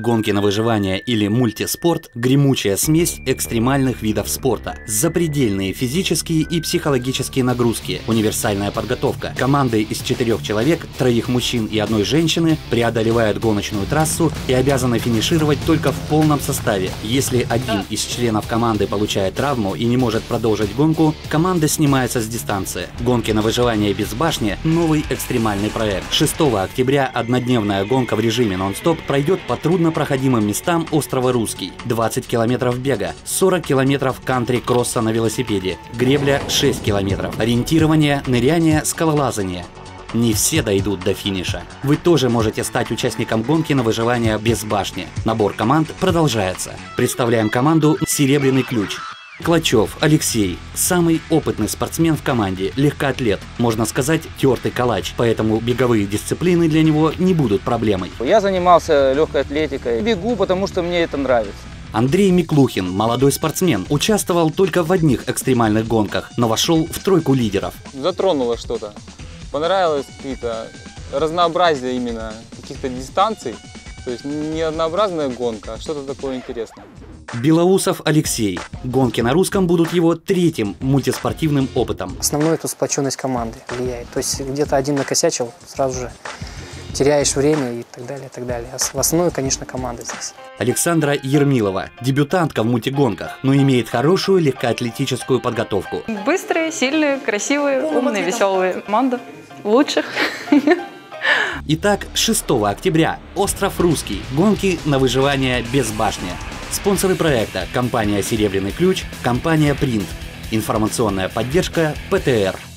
Гонки на выживание или мультиспорт – гремучая смесь экстремальных видов спорта. Запредельные физические и психологические нагрузки, универсальная подготовка. Команды из 4 человек, 3 мужчин и 1 женщины преодолевают гоночную трассу и обязаны финишировать только в полном составе. Если один из членов команды получает травму и не может продолжить гонку, команда снимается с дистанции. Гонки на выживание без башни – новый экстремальный проект. 6 октября однодневная гонка в режиме нон-стоп пройдет по труднопроходимым местам острова Русский. 20 километров бега, 40 километров кантри-кросса на велосипеде, гребля 6 километров, ориентирование, ныряние, скалолазание. Не все дойдут до финиша. Вы тоже можете стать участником гонки на выживание без башни. Набор команд продолжается. Представляем команду «Серебряный ключ». Клочев Алексей – самый опытный спортсмен в команде, легкоатлет, можно сказать, тертый калач, поэтому беговые дисциплины для него не будут проблемой. Я занимался легкой атлетикой, бегу, потому что мне это нравится. Андрей Миклухин – молодой спортсмен, участвовал только в одних экстремальных гонках, но вошел в тройку лидеров. Затронуло что-то, понравилось какие-то разнообразие именно каких-то дистанций, то есть не однообразная гонка, а что-то такое интересное. Белоусов Алексей. Гонки на русском будут его 3-м мультиспортивным опытом. Основное это сплоченность команды влияет. То есть где-то один накосячил, сразу же теряешь время и так далее, и так далее. А в основном, конечно, команда здесь. Александра Ермилова. Дебютантка в мультигонках, но имеет хорошую легкоатлетическую подготовку. Быстрые, сильные, красивые, умные, веселые. Команда лучших. Итак, 6 октября. Остров Русский. Гонки на выживание без башни. Спонсоры проекта – компания «Серебряный ключ», компания «Принт». Информационная поддержка ПТР.